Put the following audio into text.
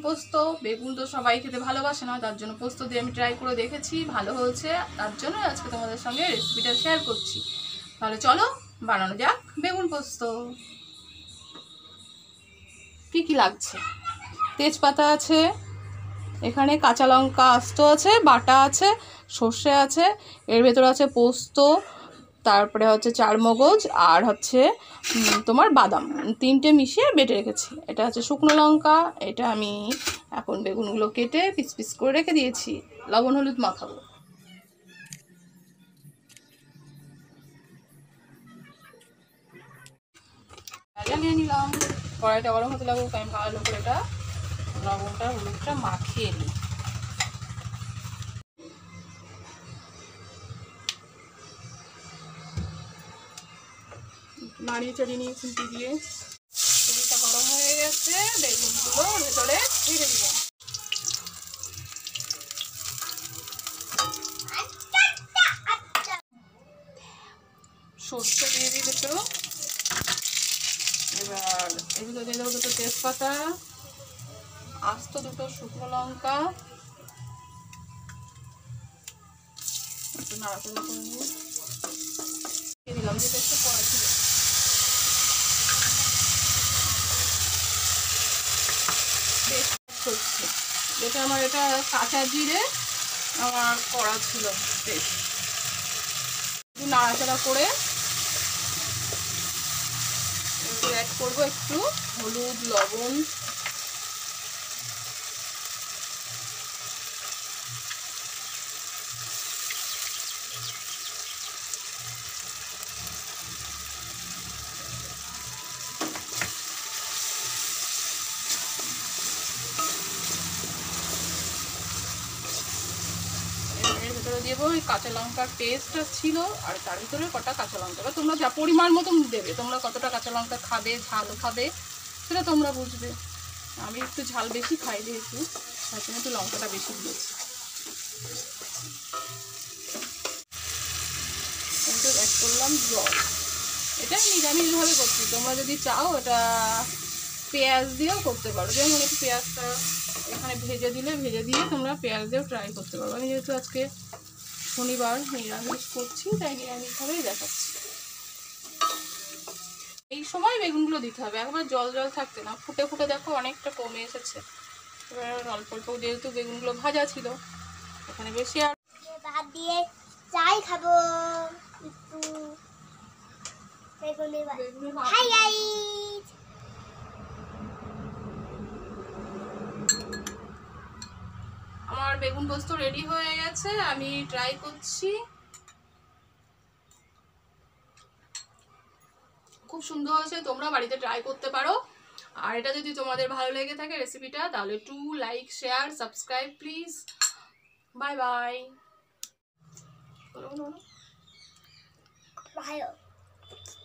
পোস্ত। বেগুন তো সবাই খেতে ভালোবাসে না, তার জন্য পোস্ত দিয়ে আমি ট্রাই করে দেখেছি, ভালো হয়েছে, তার জন্য আজকে তোমাদের সঙ্গে রেসিপিটা শেয়ার করছি। তাহলে চলো বানানো যাক বেগুন পোস্ত। কি কি লাগছে? তেজপাতা আছে, এখানে কাঁচা লঙ্কা আস্ত আছে, বাটা আছে, সর্ষে আছে, এর ভেতরে আছে পোস্ত, তারপরে হচ্ছে চারমগজ, আর হচ্ছে তোমার বাদাম, তিনটে মিশিয়ে বেটে রেখেছি। এটা হচ্ছে শুকনো লঙ্কা। এটা আমি এখন বেগুনগুলো কেটে পিস পিস করে রেখে দিয়েছি, লবণ হলুদ মাখাবো। নিয়ে নিলাম, কড়াইটা গরম হতে লাগুক, আমি ভালো করে এটা লবণটা হলুদটা মাখিয়ে নিই। নাড়িয়ে চাড়িয়ে নিয়ে খুন্তি দিয়ে, তেলটা গরম হয়ে গেছে, বেগুনগুলো ভেতরে ঢেলে দিলাম। সর্ষে দিয়ে দিই দুটো, এবার এগুলো দিয়ে দেবো দুটো তেজপাতা, আস্ত দুটো শুকনো লঙ্কা, একটু নাড়াচাড়া করে নিয়ে দিলাম, যেটা একটু কড়া ছিল। হচ্ছে যেটা আমার এটা কাঁচা জিরে আমার কড়া ছিল পেস্ট, একটু নাড়াচাড়া করে অ্যাড করবো একটু হলুদ, লবণ, এর ভিতরে দেবো ওই কাঁচা লঙ্কার পেস্টটা ছিল, আর তার ভিতরে কটা কাঁচা লঙ্কা, বা তোমরা যা পরিমাণ মতন দেবে, তোমরা কতটা কাঁচা লঙ্কা খাবে, ঝাল খাবে সেটা তোমরা বুঝবে। আমি একটু ঝাল বেশি খাই যেহেতু, তার জন্য একটু লঙ্কাটা বেশি দিয়েছি। অ্যাড করলাম জল। এটা নিরামিষভাবে করছি, তোমরা যদি চাও এটা পেঁয়াজ দিয়েও করতে পারো, যেমন একটু পেঁয়াজটা এখানে ভেজে দিয়ে তোমরা পেঁয়াজ দিয়েও ট্রাই করতে পারো। আমি যেহেতু আজকে শনিবার নিরামিষ করছি, তাই নিরামিষভাবেই দেখাচ্ছি। এই সময় বেগুনগুলো দিতে হবে, একবার জল জল থাকতে না, ফুটে ফুটে দেখো অনেকটা কমে এসেছে। এবার অল্প অল্প, যেহেতু বেগুনগুলো ভাজা ছিল, এখানে বেশি আর ভাত দিয়ে চাই খাবো একটু। হাই গাইস, আমার বেগুন পোস্ত রেডি হয়ে গেছে, আমি ট্রাই করছি। খুব সুন্দর হয়েছে, তোমরা বাড়িতে ট্রাই করতে পারো। আর এটা যদি তোমাদের ভালো লেগে থাকে রেসিপিটা, তাহলে একটু like, share, subscribe please. Bye bye. ভালো।